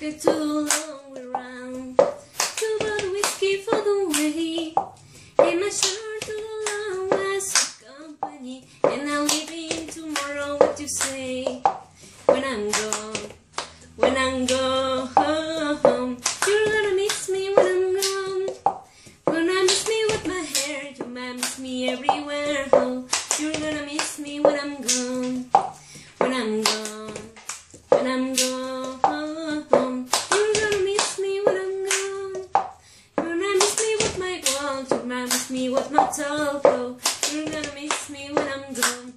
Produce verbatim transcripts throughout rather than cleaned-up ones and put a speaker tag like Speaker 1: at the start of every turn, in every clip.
Speaker 1: ticket to the long way round. Two bottle whiskey for the way. In my shirt to the long last company. And I'll leave in tomorrow, what you say? When I'm gone, when I'm gone, you're gonna miss me when I'm gone. Gonna miss me with my hair, you might miss me everywhere. Oh, you're gonna miss me when I'm gone, when I'm gone, when I'm gone. You're gonna miss me when I'm gone. You're gonna miss me with my gold, you might miss me with my talk. Oh, you're gonna miss me when I'm gone.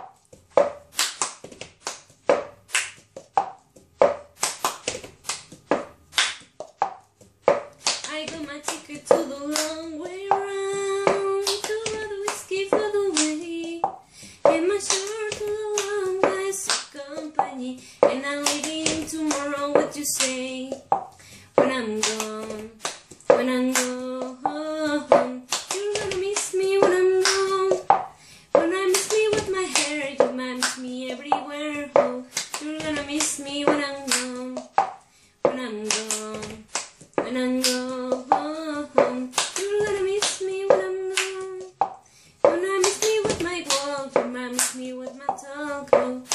Speaker 1: I got my ticket to the long way round. Two bottle whiskey for the way. And my shirt to the long glass of company. And I'm leaving tomorrow, what you say? When I'm gone, when I'm gone. You're gonna miss me when I'm gone. Gonna miss me with my hair, you might miss me everywhere. Oh, you're gonna miss me when I'm gone, when I'm gone, when I'm gone. You're gonna miss me when I'm gone. Gonna miss me with my walk, you might miss me with my talk. Oh,